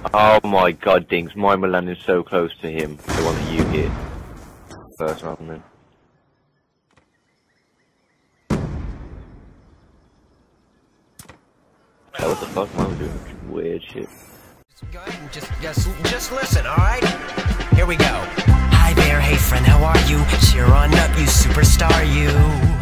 Oh my god, Dings, mine were landing so close to him. The one that you hit. First one, then. That was the fuck, mine was doing weird shit. Go ahead and just listen, alright? Here we go. Hi there, hey friend, how are you? Cheer on up, you superstar, you.